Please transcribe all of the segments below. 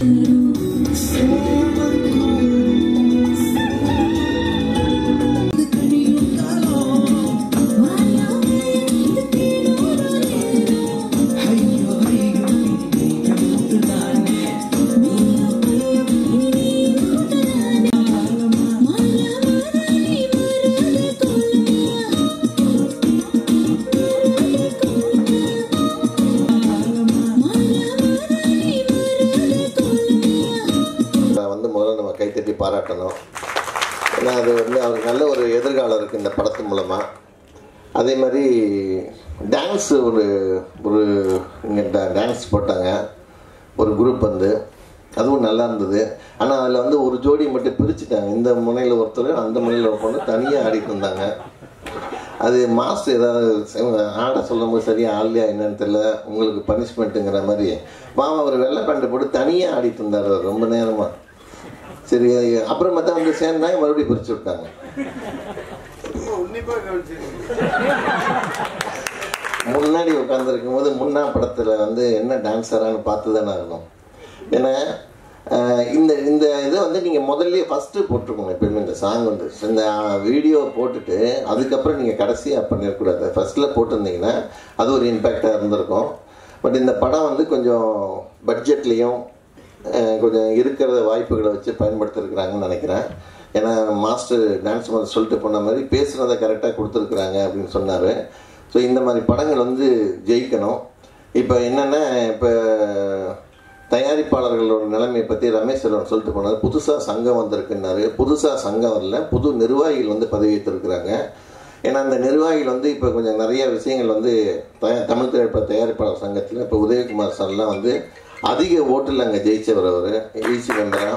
கைத்தட்டி பாராட்டணும். ஏன்னா அது வந்து அவருக்கு நல்ல ஒரு எதிர்காலம் இருக்குது இந்த படத்து மூலமாக. அதே மாதிரி டான்ஸ் ஒரு இங்கே டான்ஸ் போட்டாங்க ஒரு குரூப் வந்து, அதுவும் நல்லா இருந்தது. ஆனால் அதில் வந்து ஒரு ஜோடி மட்டும் பிரிச்சுட்டாங்க. இந்த முனையில் ஒருத்தர் அந்த முனையில் ஒரு பொண்ணு தனியாக ஆடிட்டு இருந்தாங்க. அது மாஸ்டர் ஏதாவது ஆட சொல்லும் போது சரியாக ஆடலையா என்னன்னு தெரியல, உங்களுக்கு பனிஷ்மெண்ட்டுங்கிற மாதிரி மாமா ஒரு வெள்ளை பேண்ட்டு போட்டு தனியாக ஆடிட்டு இருந்தார் ரொம்ப நேரமாக. சரி, அப்புறம் பார்த்தா வந்து சேர்ந்தாங்க, மறுபடியும் பிரிச்சு விட்டாங்க. முன்னாடி உட்காந்துருக்கும் போது முன்னா படத்தில் வந்து என்ன டான்ஸரான்னு பார்த்து தானே ஆகணும். ஏன்னா இந்த இந்த இதை வந்து நீங்கள் முதல்ல ஃபஸ்ட்டு போட்டிருக்கணும். எப்பயுமே இந்த சாங் வந்து இந்த வீடியோ போட்டுட்டு அதுக்கப்புறம் நீங்கள் கடைசியாக பண்ணிடக்கூடாது. ஃபஸ்ட்டில் போட்டிருந்தீங்கன்னா அது ஒரு இம்பேக்டாக இருந்திருக்கும். பட் இந்த படம் வந்து கொஞ்சம் பட்ஜெட்லேயும் கொஞ்சம் இருக்கிற வாய்ப்புகளை வச்சு பயன்படுத்திருக்கிறாங்கன்னு நினைக்கிறேன். ஏன்னா மாஸ்டர் டான்ஸ் மாதிரி சொல்லிட்டு போன மாதிரி பேசுகிறத கரெக்டாக கொடுத்துருக்குறாங்க அப்படின்னு சொன்னார். ஸோ இந்த மாதிரி படங்கள் வந்து ஜெயிக்கணும். இப்போ என்னென்னா, இப்போ தயாரிப்பாளர்களோட நிலைமையை பற்றி ரமேஷ் செல்வன் சொல்லிட்டு போனார். புதுசாக சங்கம் வந்திருக்குன்னாரு. புதுசாக சங்கம் வரல, புது நிர்வாகிகள் வந்து பதவியேற்றிருக்கிறாங்க. ஏன்னா அந்த நிர்வாகிகள் வந்து இப்போ கொஞ்சம் நிறைய விஷயங்கள் வந்து தமிழ் திரைப்பட தயாரிப்பாளர் சங்கத்தில் இப்போ உதயகுமார் சார்லாம் வந்து அதிக ஓட்டில் அங்கே ஜெயிச்சவர் அவர் ஈசி மெம்பரா.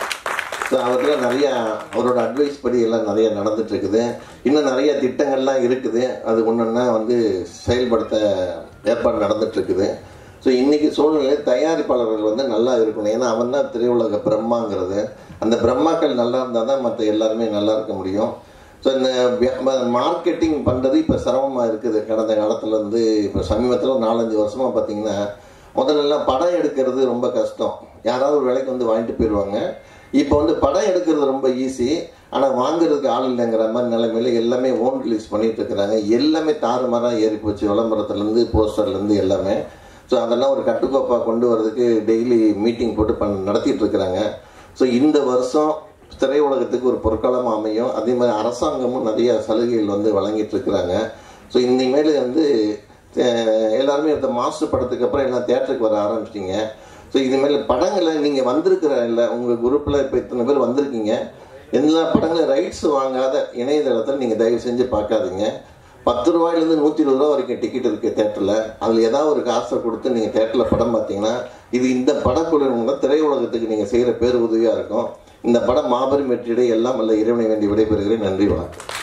ஸோ அவர்லாம் நிறையா அவரோட அட்வைஸ் படி எல்லாம் நிறையா நடந்துகிட்ருக்குது. இன்னும் நிறைய திட்டங்கள்லாம் இருக்குது. அது ஒன்றுன்னா வந்து செயல்படுத்த ஏற்பாடு நடந்துகிட்ருக்குது. ஸோ இன்றைக்கி சூழ்நிலையில் தயாரிப்பாளர்கள் வந்து நல்லா இருக்கணும். ஏன்னா அவன் தான் திரையுலக பிரம்மாங்கிறது. அந்த பிரம்மாக்கள் நல்லா இருந்தால் தான் மற்ற எல்லாருமே நல்லா இருக்க முடியும். ஸோ இந்த மார்க்கெட்டிங் பண்ணுறது இப்போ சிரமமாக இருக்குது. கடந்த காலத்தில் வந்து இப்போ சமீபத்தில் 4-5 வருஷமாக பார்த்திங்கன்னா, முதல்லலாம் படம் எடுக்கிறது ரொம்ப கஷ்டம். யாராவது ஒரு வேலைக்கு வந்து வாங்கிட்டு போயிடுவாங்க. இப்போ வந்து படம் எடுக்கிறது ரொம்ப ஈஸி, ஆனால் வாங்குறதுக்கு ஆள் இல்லைங்கிற மாதிரி நிலைமையில எல்லாமே ஓன் ரிலீஸ் பண்ணிகிட்டு இருக்கிறாங்க. எல்லாமே தாறுமாறாக ஏறி போச்சு, விளம்பரத்துலேருந்து போஸ்டர்லேருந்து எல்லாமே. ஸோ அதெல்லாம் ஒரு கட்டுக்கோப்பாக கொண்டு வரதுக்கு டெய்லி மீட்டிங் போட்டு நடத்திட்டு இருக்கிறாங்க. ஸோ இந்த வருஷம் திரையுலகத்துக்கு ஒரு பொற்காலமாக அமையும். அதே மாதிரி அரசாங்கமும் நிறைய சலுகைகள் வந்து வழங்கிட்டு இருக்கிறாங்க. ஸோ இனிமேல் வந்து எல்லாருமே இந்த மாஸ்டர் படத்துக்கு அப்புறம் எல்லாம் தியேட்டருக்கு வர ஆரம்பிச்சிட்டிங்க. ஸோ இதுமாரி படங்களை நீங்கள் வந்திருக்கிற இல்லை உங்கள் குரூப்பில் இப்போ இத்தனை பேர் வந்திருக்கீங்க. எல்லா படங்களும் ரைட்ஸ் வாங்காத இணையதளத்தில் நீங்கள் தயவு செஞ்சு பார்க்காதீங்க. 10 ரூபாயிலேருந்து 120 ரூபா வரைக்கும் டிக்கெட் இருக்குது தேட்டரில். அதில் ஏதாவது ஒரு காசை கொடுத்து நீங்கள் தேட்டரில் படம் பார்த்தீங்கன்னா இது இந்த படக்குழு திரையுலகத்துக்கு நீங்கள் செய்கிற பேர் உதவியாக இருக்கும். இந்த படம் மாபெரும் வெற்றியடை. எல்லாம் அல்ல இறைவனை வேண்டி விடைபெறுகிறேன். நன்றி, வணக்கம்.